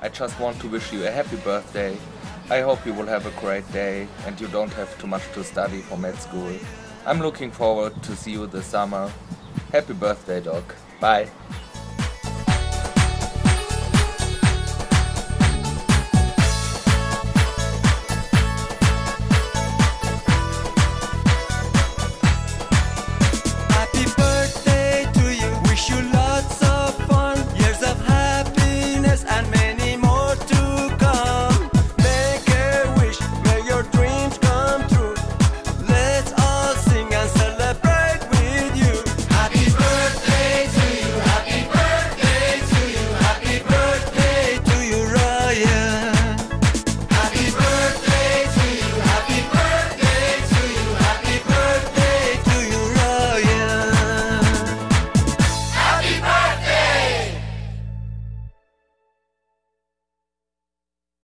just want to wish you a happy birthday. I hope you will have a great day and you don't have too much to study for med school. I'm looking forward to see you this summer. Happy birthday, dog. Bye.